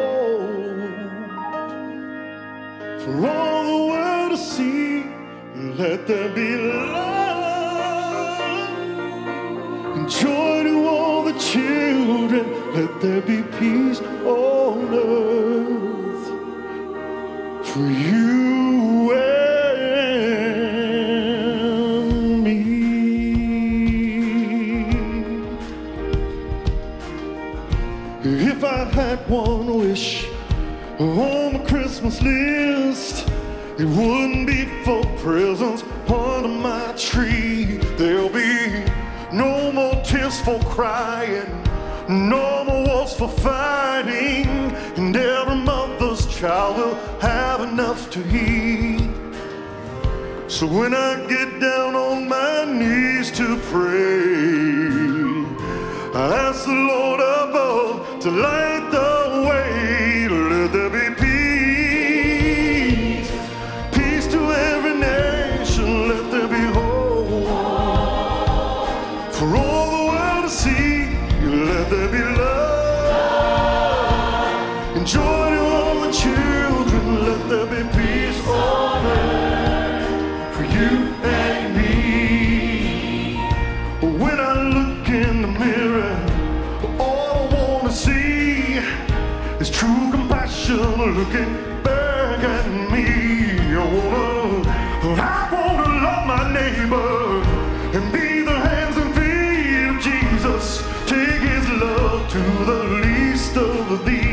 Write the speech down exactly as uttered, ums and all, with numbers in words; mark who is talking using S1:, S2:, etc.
S1: for all the world to see. Let there be love and joy to all the children. Let there be peace on earth for you and me. If I had one wish on the Christmas list, it wouldn't be for presents under my tree. There'll be no more tears for crying, no more wars for fighting, and every mother's child will have enough to eat. So when I get down on my knees to pray, I ask the Lord above to light the way. Let there be peace, peace to every nation. Let there be hope for all the world to see. Let there be love and joy to all the children. Let there be peace on earth for you and me. When I look in the mirror, all I want to see is true compassion looking back at me. I wanna, I wanna love my neighbor and be the hands and feet of Jesus. Take his love to the least of these.